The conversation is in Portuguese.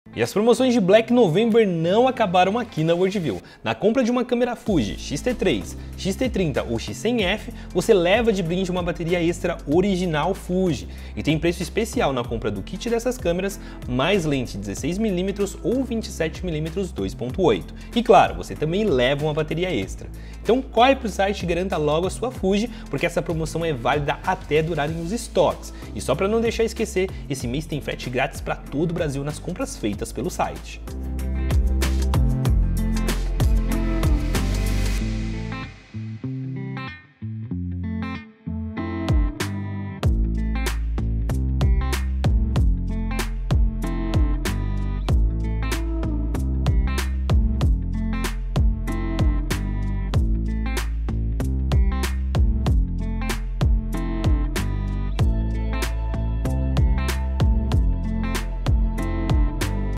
E as promoções de Black November não acabaram aqui na Worldview. Na compra de uma câmera Fuji X-T3, X-T30 ou X100F, você leva de brinde uma bateria extra original Fuji. E tem preço especial na compra do kit dessas câmeras, mais lente 16mm ou 27mm 2.8. E claro, você também leva uma bateria extra. Então corre pro site e garanta logo a sua Fuji, porque essa promoção é válida até durarem os estoques. E só para não deixar esquecer, esse mês tem frete grátis para todo o Brasil nas compras feitas pelo site.